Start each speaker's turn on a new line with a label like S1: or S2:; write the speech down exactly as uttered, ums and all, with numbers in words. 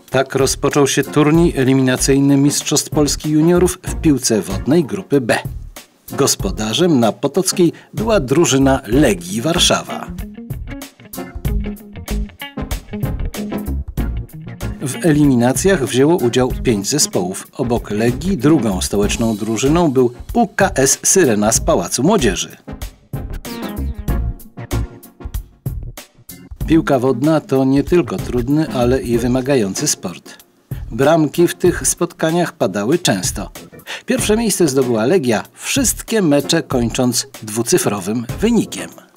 S1: Tak rozpoczął się turniej eliminacyjny Mistrzostw Polski Juniorów w piłce wodnej grupy B. Gospodarzem na Potockiej była drużyna Legii Warszawa. W eliminacjach wzięło udział pięć zespołów. Obok Legii drugą stołeczną drużyną był U K S Syrena z Pałacu Młodzieży. Piłka wodna to nie tylko trudny, ale i wymagający sport. Bramki w tych spotkaniach padały często. Pierwsze miejsce zdobyła Legia, wszystkie mecze kończąc dwucyfrowym wynikiem.